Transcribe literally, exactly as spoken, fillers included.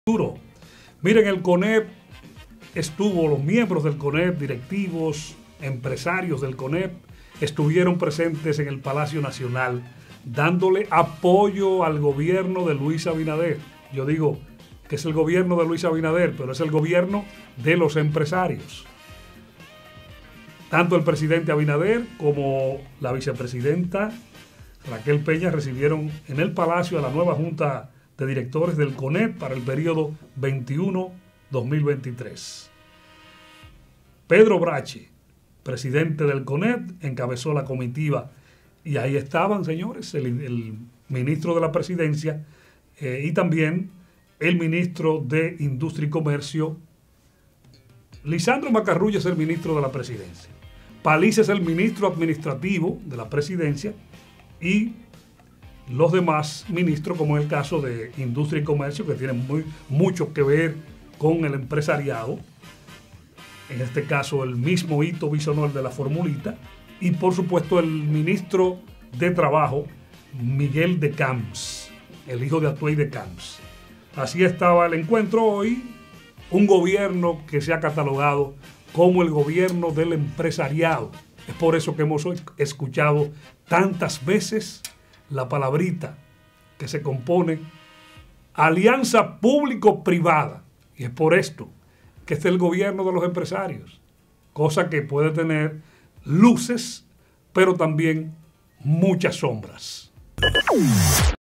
futuro. Miren, el CONEP estuvo, los miembros del CONEP, directivos, empresarios del CONEP, estuvieron presentes en el Palacio Nacional dándole apoyo al gobierno de Luis Abinader. Yo digo que es el gobierno de Luis Abinader, pero es el gobierno de los empresarios. Tanto el presidente Abinader como la vicepresidenta Raquel Peña recibieron en el Palacio a la nueva Junta de Directores del CONEP para el periodo veintiuno a dos mil veintitrés. Pedro Brache, presidente del CONEP, encabezó la comitiva y ahí estaban, señores, el, el ministro de la Presidencia eh, y también el ministro de Industria y Comercio. Lisandro Macarrulla es el ministro de la Presidencia. Paliza es el ministro administrativo de la Presidencia y los demás ministros, como en el caso de Industria y Comercio, que tienen muy, mucho que ver con el empresariado. En este caso, el mismo Hito Bisonol de la Formulita. Y, por supuesto, el ministro de Trabajo, Miguel de Camps, el hijo de Atuey de Camps. Así estaba el encuentro hoy. Un gobierno que se ha catalogado como el gobierno del empresariado. Es por eso que hemos escuchado tantas veces la palabrita que se compone alianza público-privada. Y es por esto que este es el gobierno de los empresarios. Cosa que puede tener luces, pero también muchas sombras.